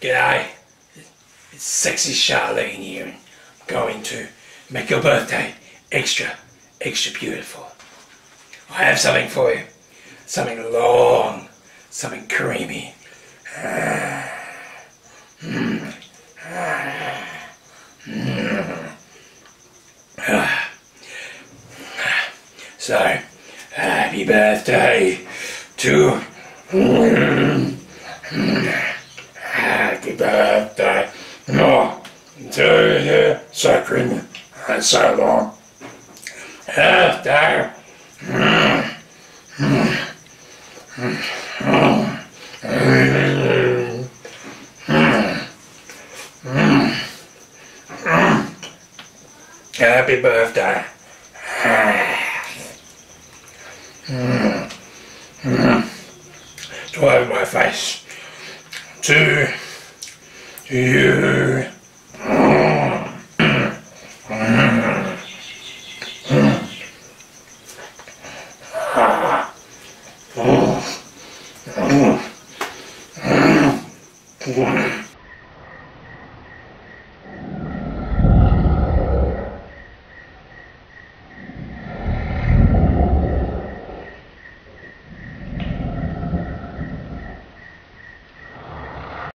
G'day, it's sexy Charlene here, and I'm going to make your birthday extra beautiful. I have something for you, something long, something creamy. So, happy birthday to happy birthday to you, so creamy and so long. Birthday. Happy birthday. All over my face. To you.